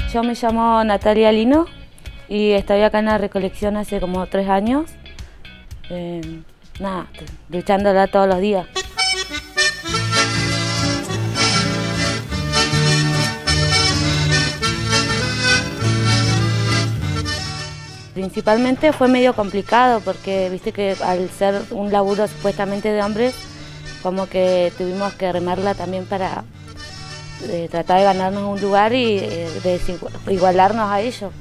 Yo me llamo Natalia Lino y estoy acá en la recolección hace como 3 años. Luchándola todos los días. Principalmente fue medio complicado porque viste que al ser un laburo supuestamente de hombres, como que tuvimos que remarla también para tratar de ganarnos un lugar y de igualarnos a ellos.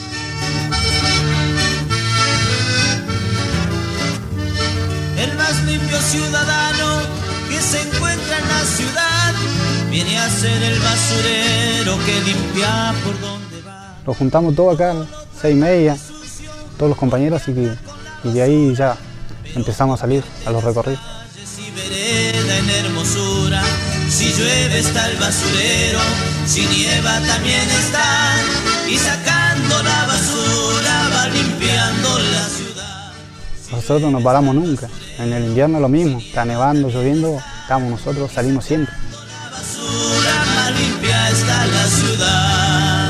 El más limpio ciudadano que se encuentra en la ciudad viene a ser el basurero que limpia por donde va. Nos juntamos todos acá, 6:30, todos los compañeros, y de ahí ya empezamos a salir a los recorridos. Si vereda en hermosura, si llueve está el basurero, si nieva también está, y sacando la basura va limpiando la ciudad. Nosotros no paramos nunca, en el invierno lo mismo, está nevando, lloviendo, estamos nosotros, salimos siempre. La basura más limpia está la ciudad.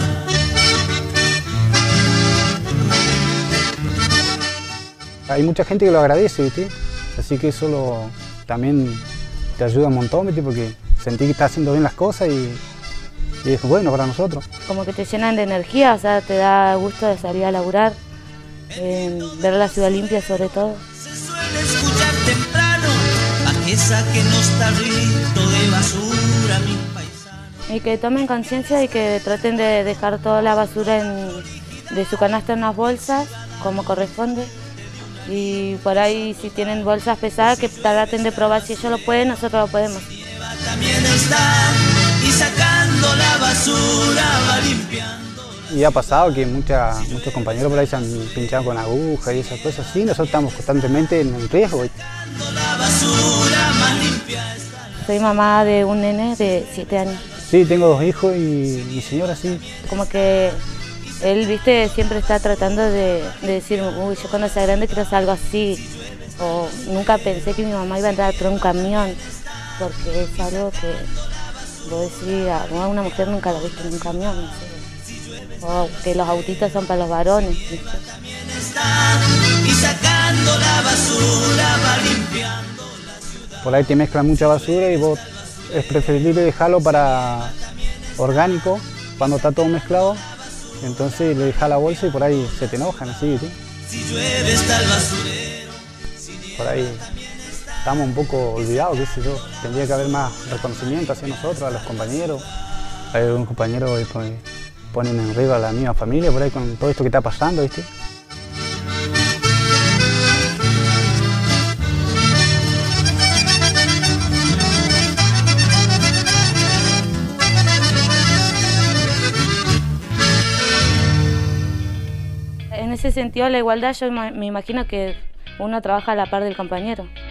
Hay mucha gente que lo agradece, ¿viste? Así que eso también te ayuda un montón, ¿viste? Porque sentí que estás haciendo bien las cosas y es bueno para nosotros. Como que te llenan de energía, o sea, te da gusto de salir a laburar, ver la ciudad limpia sobre todo. Se suele escuchar temprano aquella que no está rito de basura, mi paisano. Y que tomen conciencia y que traten de dejar toda la basura de su canasta en las bolsas, como corresponde. Y por ahí, si tienen bolsas pesadas, que traten de probar si ellos lo pueden, nosotros lo podemos. También está, y sacando la basura va limpiando. Y ha pasado que muchos compañeros por ahí se han pinchado con agujas y esas cosas así. Nosotros estamos constantemente en riesgo, ¿viste? La basura más limpia está. Soy mamá de un nene de 7 años. Sí, tengo 2 hijos y mi señora sí. Como que él, viste, siempre está tratando de decir, uy, yo cuando sea grande quiero hacer algo así. O nunca pensé que mi mamá iba a entrar atrás de un camión, porque es algo que vos decís, a una mujer nunca la viste en un camión, no sé. O que los autitos son para los varones, ¿viste? Y sacando la basura va limpiando la ciudad. Por ahí te mezclan mucha basura y vos es preferible dejarlo para orgánico cuando está todo mezclado. Entonces le dejas la bolsa y por ahí se te enojan, así, ¿sí? Si llueve está el basurero. Por ahí estamos un poco olvidados, qué sé yo. Tendría que haber más reconocimiento hacia nosotros, a los compañeros. Hay algunos compañeros que ponen en riesgo a la misma familia por ahí con todo esto que está pasando, ¿viste? En ese sentido, la igualdad, yo me imagino que uno trabaja a la par del compañero.